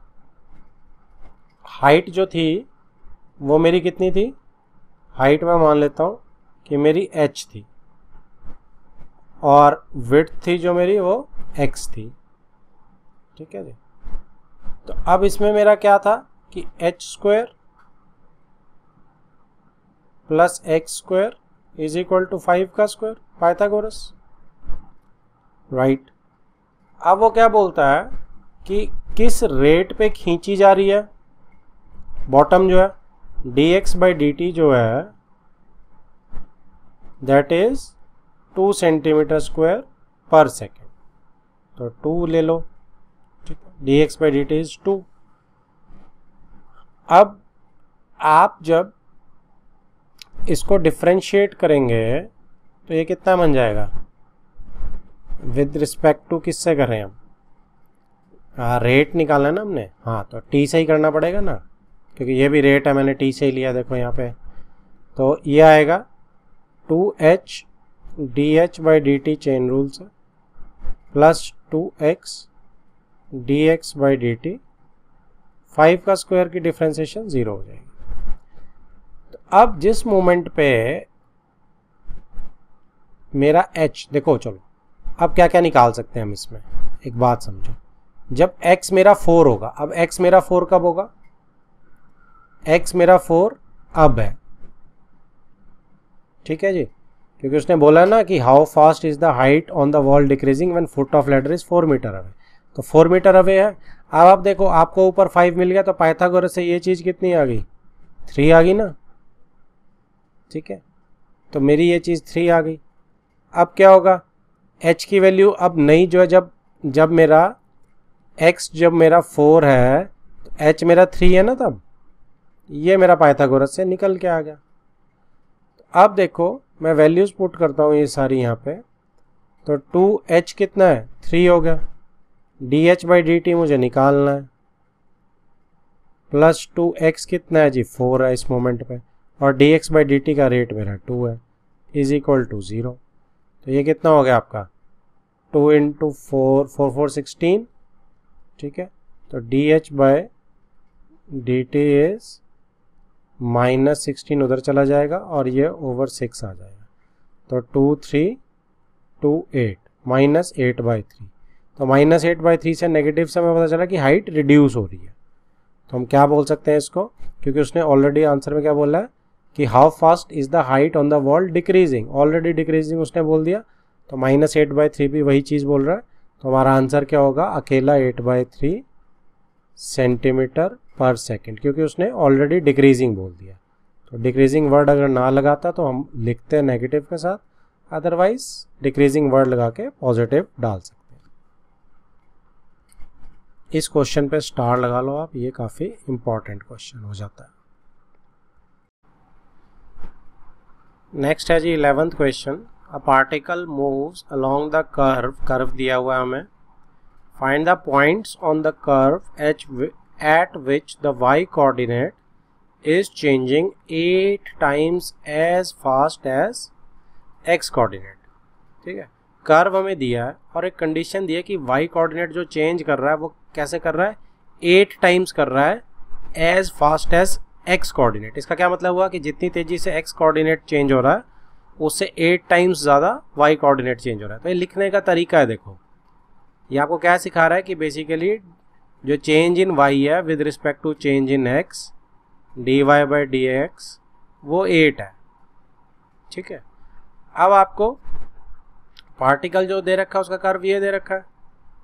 S1: हाइट जो थी वो मेरी कितनी थी, हाइट मैं मान लेता हूँ कि मेरी h थी, और विड्थ थी जो मेरी वो x थी। ठीक है जी, तो अब इसमें मेरा क्या था कि h square plus x square is equal to 5 का स्क्वायर, पाइथागोरस। राइट। अब वो क्या बोलता है कि किस रेट पे खींची जा रही है बॉटम जो है, dx बाई dt जो है that is 2 centimetre square per second. तो 2 ले लो, ठीक है, dx बाई dt इज 2। अब आप जब इसको डिफ्रेंशिएट करेंगे तो ये कितना बन जाएगा विद रिस्पेक्ट टू किससे कर रहे हैं हम, रेट निकालना है ना हमने, हाँ तो t से ही करना पड़ेगा ना, क्योंकि ये भी रेट है, मैंने t से ही लिया, देखो यहाँ पे। तो ये आएगा 2h dh by dt chain rule से plus 2x dx by dt, 5 का स्क्वायर की डिफ्रेंसिएशन 0 हो जाएगी। तो अब जिस मोमेंट पे मेरा h, देखो चलो अब क्या क्या निकाल सकते हैं हम इसमें, एक बात समझो, जब x मेरा 4 होगा, अब x मेरा 4 कब होगा, x मेरा 4 अब है, ठीक है जी, क्योंकि उसने बोला ना कि how fast is the height on the wall decreasing when foot of ladder is 4 metre away, तो 4 मीटर अवे है। अब आप देखो आपको ऊपर 5 मिल गया, तो पाइथागोरस से ये चीज़ कितनी आ गई, 3 आ गई ना, ठीक है, तो मेरी ये चीज़ 3 आ गई। अब क्या होगा, h की वैल्यू अब नई जो है, जब मेरा x जब मेरा 4 है तो h मेरा 3 है ना, तब ये मेरा पाइथागोरस से निकल के आ गया। तो अब देखो मैं वैल्यूज पुट करता हूँ ये सारी यहाँ पे, तो 2h कितना है, 3 हो गया, dh बाई dt मुझे निकालना है, प्लस 2x कितना है जी, 4 है इस मोमेंट पे, और dx बाई dt का रेट मेरा 2 है, इज इक्वल टू 0। तो ये कितना हो गया आपका 2 इंटू 4, 4 4 16, ठीक है, तो dh by dt is minus 16 उधर चला जाएगा और ये ओवर 6 आ जाएगा, तो 2 3 2 8 माइनस 8 बाई 3, तो माइनस 8 बाई 3 से नेगेटिव से हमें पता चला कि हाइट रिड्यूस हो रही है। तो हम क्या बोल सकते हैं इसको, क्योंकि उसने ऑलरेडी आंसर में क्या बोला है कि how fast is the height on the wall decreasing, already decreasing उसने बोल दिया, तो माइनस 8 बाई 3 भी वही चीज़ बोल रहा है। तो हमारा आंसर क्या होगा, अकेला 8 बाई 3 सेंटीमीटर पर सेकेंड, क्योंकि उसने ऑलरेडी डिक्रीजिंग बोल दिया। तो डिक्रीजिंग वर्ड अगर ना लगाता तो हम लिखते हैं नेगेटिव के साथ, अदरवाइज डिक्रीजिंग वर्ड लगा के पॉजिटिव डाल सकते हैं। इस क्वेश्चन पे स्टार लगा लो आप, ये काफ़ी इंपॉर्टेंट क्वेश्चन हो जाता है। नेक्स्ट है जी 11th question, a particle moves along the curve दिया हुआ है हमें, find the points on the curve at which the y coordinate is changing 8 times as fast as x coordinate, ठीक है। कर्व हमें दिया है और एक कंडीशन दी है कि y कोऑर्डिनेट जो चेंज कर रहा है वो कैसे कर रहा है, 8 टाइम्स कर रहा है as fast as x coordinate. इसका क्या मतलब हुआ कि जितनी तेजी से x कोऑर्डिनेट चेंज हो रहा है उससे 8 टाइम्स ज़्यादा y कोऑर्डिनेट चेंज हो रहा है। तो ये लिखने का तरीका है, देखो ये आपको क्या सिखा रहा है कि बेसिकली जो चेंज इन y है with respect to change in x, dy by D x वो 8 है, ठीक है। अब आपको पार्टिकल जो दे रखा है उसका कर्व ये दे रखा है,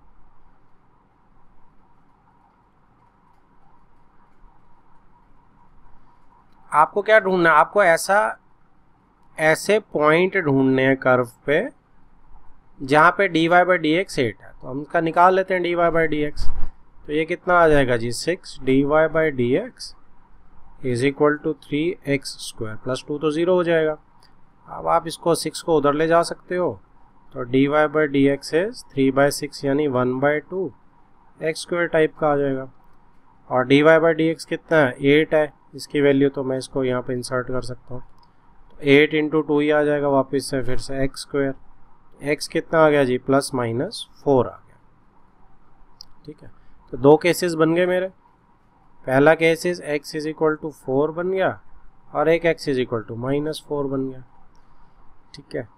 S1: आपको क्या ढूंढना है, आपको ऐसे पॉइंट ढूंढने हैं कर्व पे जहाँ पे dy बाई डी एक्स 8 है। तो हम इसका निकाल लेते हैं dy बाई डी एक्स, तो ये कितना आ जाएगा जी, 6 dy by D x is equal to 3x square plus 2, तो 0 हो जाएगा। अब आप इसको 6 को उधर ले जा सकते हो, तो dy by D x is 3/6 यानी 1/2 x स्क्वायर टाइप का आ जाएगा। और dy बाई डी एक्स कितना है, 8 है इसकी वैल्यू, तो मैं इसको यहाँ पे इंसर्ट कर सकता हूँ, तो 8 इंटू 2 ही आ जाएगा वापस से, फिर से x स्क्वायर, x कितना आ गया जी, प्लस माइनस 4 आ गया, ठीक है। तो दो केसेस बन गए मेरे, पहला cases x is equal to 4 बन गया और एक x इज इक्वल टू -4 बन गया, ठीक है।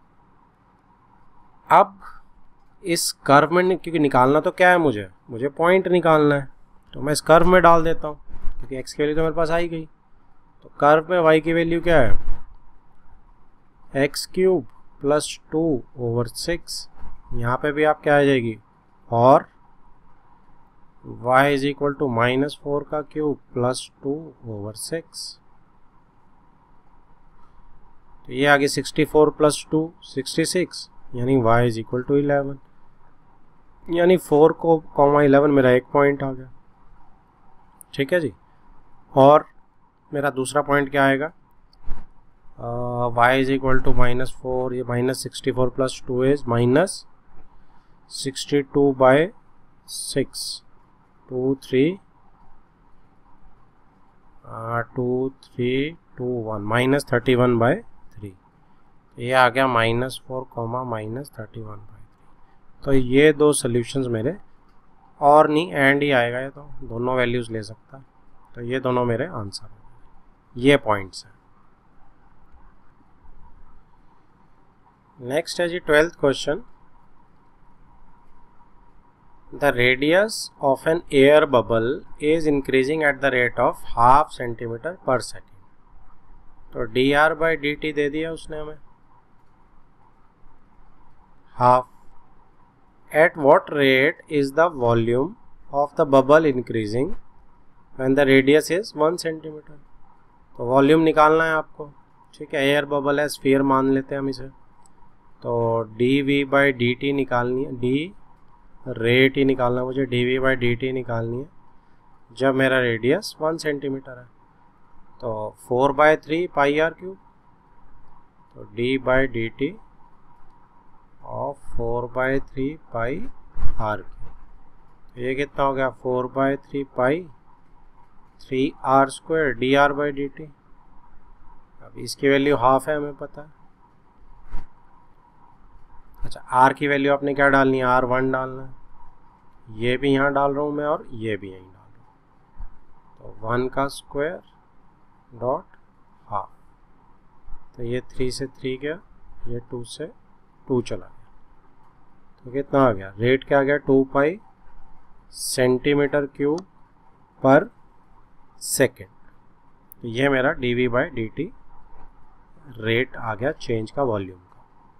S1: अब इस कर्व में क्योंकि निकालना तो क्या है, मुझे पॉइंट निकालना है, तो मैं इस कर्व में डाल देता हूँ क्योंकि x की वैल्यू तो मेरे पास आई गई। तो कर्व में y की वैल्यू क्या है, x³ प्लस 2/6 यहाँ पे भी आप क्या आ जाएगी, और y इज इक्वल टू -4 का क्यूब प्लस 2/6। तो ये आगे 64 प्लस 2 66, यानी y इज इक्वल टू 11, यानी 4 को 11 मेरा एक पॉइंट आ गया। ठीक है जी। और मेरा दूसरा पॉइंट क्या आएगा, y इज इक्वल टू -4, ये -64 प्लस 2 इज -62/6, 2 3 2 1 -31/3। ये आ गया -4, -31/3। तो ये दो सॉल्यूशंस मेरे, और नहीं एंड ही आएगा, ये तो दोनों वैल्यूज ले सकता है। तो ये दोनों मेरे आंसर हैं, ये पॉइंट्स हैं। नेक्स्ट है जी 12th question. The radius of an air bubble is increasing at the rate of 0.5 centimetre per second. तो dr/dt दे दिया उसने हमें, half. At what rate is the volume of the bubble increasing when the radius is 1 centimeter? तो volume निकालना है आपको। ठीक है, एयर बबल है, स्फीयर मान लेते हैं हम इसे। तो dv/dt निकालनी है, डी रेट ही निकालना है मुझे, dv/dt निकालनी है जब मेरा रेडियस 1 सेंटीमीटर है। तो 4/3 पाई r क्यूब, तो d/dt of 4/3 pi r cube. ये कितना हो गया, 4/3 पाई 3r² dr/dt। अब इसकी वैल्यू हाफ है, हमें पता है। अच्छा, r की वैल्यू आपने क्या डालनी है, r1 डालना है। ये भी यहाँ डाल रहा हूँ मैं, और ये भी यहीं डाल रहा हूँ। तो 1 का स्क्वायर डॉट हाफ। तो ये 3 से 3 गया, ये 2 से 2 चला गया। तो कितना आ गया, रेट क्या आ गया, 2 pi centimetre cube per second. तो ये मेरा dv/dt रेट आ गया चेंज का वॉल्यूम का।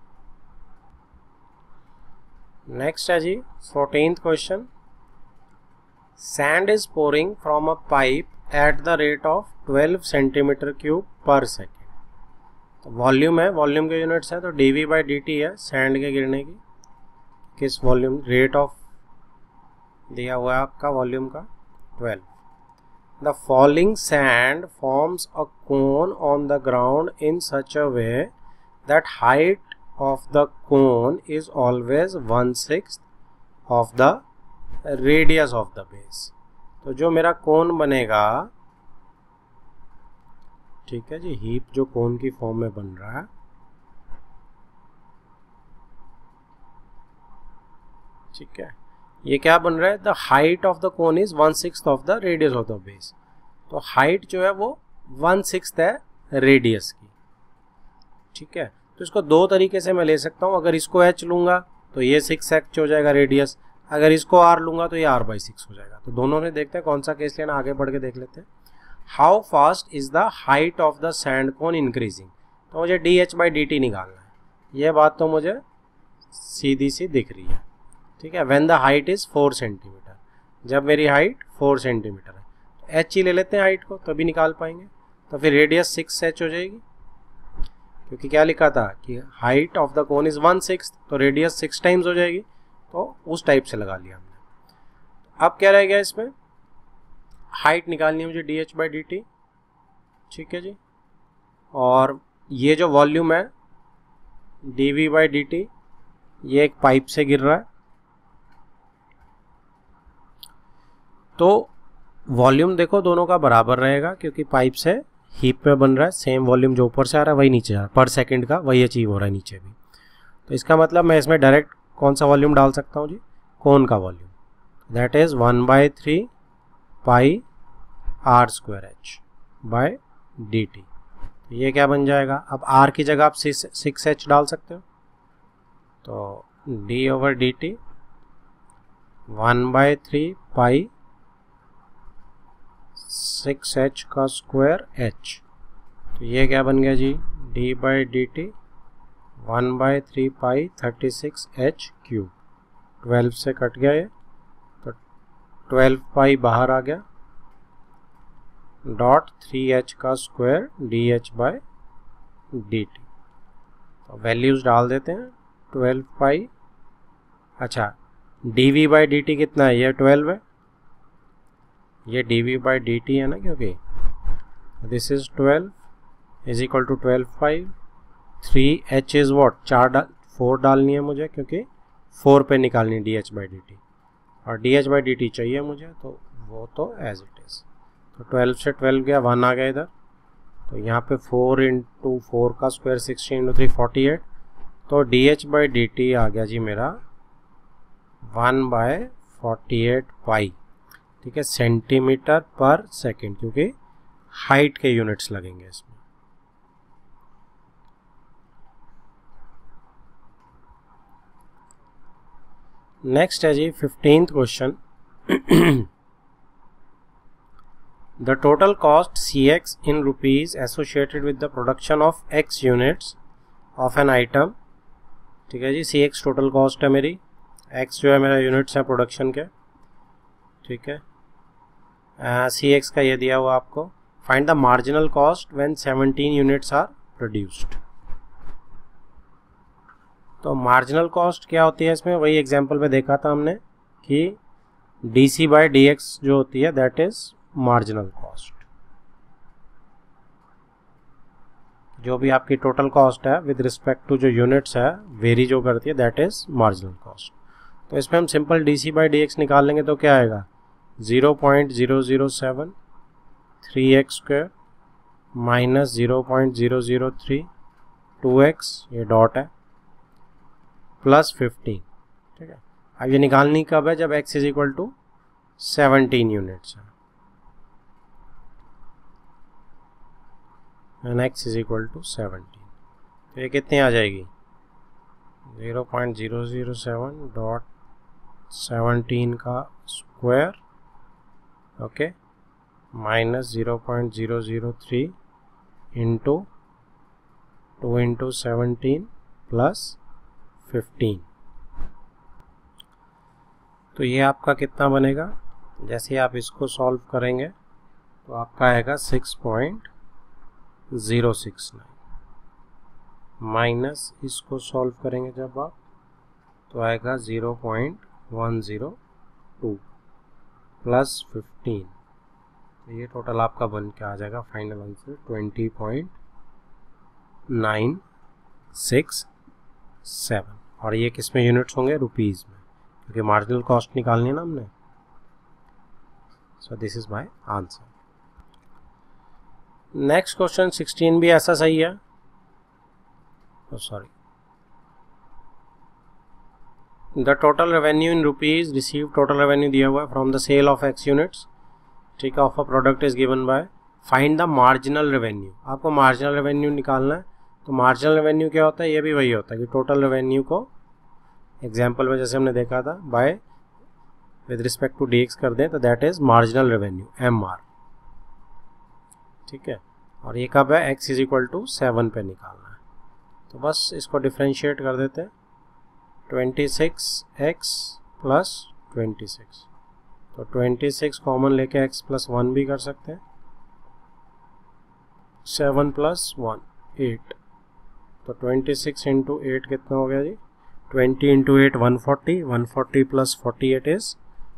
S1: नेक्स्ट है जी 14th question. Sand is pouring from a pipe at the rate of 12 centimetre cube per second. तो वॉल्यूम है, वॉल्यूम के यूनिट्स है, तो dv/dt है सैंड के गिरने की, किस वॉल्यूम, रेट ऑफ दिया हुआ है आपका वॉल्यूम का 12। The falling sand forms a cone on the ground in such a way that height of the cone is always 1/6 of the radius of the base। तो जो मेरा कोन बनेगा, ठीक है जी, हीप जो कोन की फॉर्म में बन रहा है, ठीक है, ये क्या बन रहा है, the height of the cone is 1/6 of the radius of the base. तो हाइट जो है वो 1/6 है रेडियस की। ठीक है, तो इसको दो तरीके से मैं ले सकता हूँ। अगर इसको h लूंगा तो ये 6h हो जाएगा रेडियस, अगर इसको r लूंगा तो ये r/6 हो जाएगा। तो दोनों में देखते हैं कौन सा केस लेना, आगे बढ़ के देख लेते हैं। How fast is the height of the sand cone increasing. तो मुझे dh/dt निकालना है, ये बात तो मुझे सीधी सी दिख रही है। ठीक है, when the height is 4 centimetre, जब मेरी हाइट 4 सेंटीमीटर है, तो h ही ले लेते हैं हाइट को, तभी निकाल पाएंगे। तो फिर रेडियस 6h हो जाएगी, क्योंकि क्या लिखा था कि height of the cone is 1/6, तो रेडियस 6 टाइम्स हो जाएगी। तो उस टाइप से लगा लिया हमने। अब क्या रह गया इसमें, हाइट निकालनी है मुझे dh/dt। ठीक है जी, और ये जो वॉल्यूम है dv/dt, ये एक पाइप से गिर रहा है। तो वॉल्यूम देखो दोनों का बराबर रहेगा, क्योंकि पाइप से हीप में बन रहा है, सेम वॉल्यूम जो ऊपर से आ रहा है वही नीचे आ रहा है, पर सेकंड का वही अचीव हो रहा है नीचे भी। तो इसका मतलब मैं इसमें डायरेक्ट कौन सा वॉल्यूम डाल सकता हूँ जी, कोन का volume, that is 1/3 pi r²h/dt। ये क्या बन जाएगा, अब r की जगह आप 6h डाल सकते हो। तो d/dt 1/3 पाई 6h का स्क्वायर h। तो ये क्या बन गया जी, d/dt 1/3 पाई 36h क्यूब, 12 से कट गया ये, तो 12 पाई बाहर आ गया, डॉट 3h का स्क्वायर dh/dt। तो वैल्यूज डाल देते हैं, 12 पाई, अच्छा dv/dt कितना है, ये 12 है, ये dv/dt है ना, क्योंकि this is 12 is equal to 12 pi, 3h is what, 4 डालनी है मुझे, क्योंकि 4 पे निकालनी dh/dt, और dh/dt चाहिए मुझे, तो वो तो एज इट इज। तो 12 से 12 गया, 1 आ गया इधर, तो यहाँ पे 4 इंटू 4 का स्क्वायर 60 इंटू 3 48, तो dh/dt आ गया जी मेरा 1/48 पाई, ठीक है, सेंटीमीटर पर सेकेंड, क्योंकि हाइट के यूनिट्स लगेंगे इसमें। नेक्स्ट है जी 15th question. The total cost Cx in rupees associated with the production of x units of an item, ठीक है जी, Cx टोटल कॉस्ट है मेरी, x जो है मेरा यूनिट्स है प्रोडक्शन के, ठीक है। Cx का ये दिया हुआ आपको, find the marginal cost when 17 units are produced. तो मार्जिनल कॉस्ट क्या होती है इसमें, वही एग्जांपल में देखा था हमने कि dc/dx जो होती है दैट इज मार्जिनल कॉस्ट। जो भी आपकी टोटल कॉस्ट है विद रिस्पेक्ट टू जो यूनिट्स है वेरी जो करती है दैट इज मार्जिनल कॉस्ट। तो इसमें हम सिंपल dc/dx निकाल लेंगे तो क्या आएगा, 0.007 3x स्क्वायर माइनस 0.003 2x, ये डॉट है, प्लस 15, ठीक है। अब ये निकालनी कब है, जब x is equal to 17 units है, and x is equal to 17, तो ये कितनी आ जाएगी, 0.007 डॉट 17 का square, okay, minus 0.003 into 2 into 17 plus 15। तो ये आपका कितना बनेगा, जैसे आप इसको सॉल्व करेंगे तो आपका आएगा 6.069, माइनस इसको सॉल्व करेंगे जब आप तो आएगा 0.102 प्लस 15, तो ये टोटल आपका बन के आ जाएगा फाइनल आंसर 20.967, और ये किस में यूनिट्स होंगे, रुपीज़ में, क्योंकि मार्जिनल कॉस्ट निकालनी है ना हमने। So this is my answer. Next question 16 भी ऐसा सही है, sorry, the total revenue in rupees receive, total revenue दिया हुआ है from the sale of x units, ठीक है, of a product is given by, find the marginal revenue. आपको मार्जिनल रेवेन्यू निकालना है, तो मार्जिनल रेवेन्यू क्या होता है, ये भी वही होता है कि टोटल रेवेन्यू को एग्जाम्पल में जैसे हमने देखा था by with respect to dx कर दें तो that is marginal revenue MR, ठीक है। और ये कब है, x इज इक्वल टू 7 पे निकालना है, तो बस इसको डिफ्रेंशिएट कर देते हैं, 26x प्लस 26, तो 26 कॉमन लेके x प्लस 1 भी कर सकते हैं, 7 प्लस 1 8, तो 26 इंटू 8 कितना हो गया जी, 20 into 8 140, 140 plus 48 is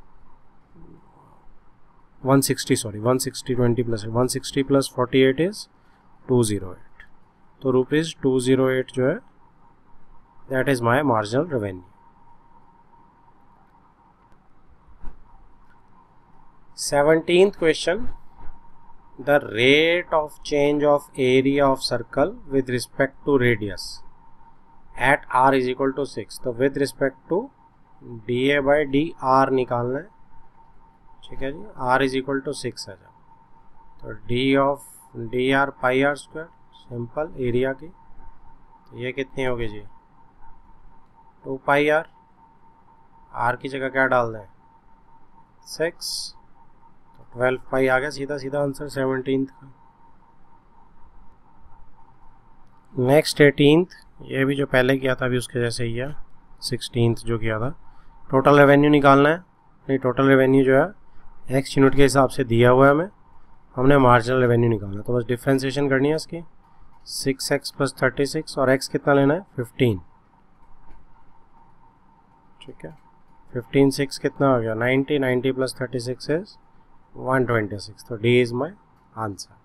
S1: 160, sorry 160, 20 plus 160 plus 48 is 208, तो रुपीज 208 जो है that is my marginal revenue. Seventeenth question, the rate of change of area of circle with respect to radius at r is equal to 6, तो with respect to dA/dr निकालना है, ठीक है जी, r is equal to 6 है जब, तो d of dr pi r square, simple area की, तो ये कितनी होगी जी 2 पाई r, r की जगह क्या डाल दें 6, तो 12 पाई आ गया, सीधा सीधा आंसर 17th का। नेक्स्ट 18th, ये भी जो पहले किया था अभी उसके जैसे ही है, 16th जो किया था। टोटल रेवेन्यू निकालना है, नहीं टोटल रेवेन्यू जो है एक्स यूनिट के हिसाब से दिया हुआ है हमें, हमने मार्जिनल रेवेन्यू निकालना है। तो बस डिफ्रेंसिएशन करनी है इसकी, 6x + 36 और x कितना लेना है 15, ठीक है। 15 6 कितना हो गया 90, 90 + 36 इज 126। तो डी इज़ माई आंसर।